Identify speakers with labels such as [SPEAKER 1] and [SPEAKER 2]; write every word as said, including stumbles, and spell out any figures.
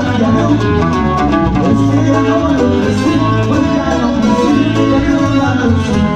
[SPEAKER 1] Es que yo no lo recibo, porque no consigo que no la noche.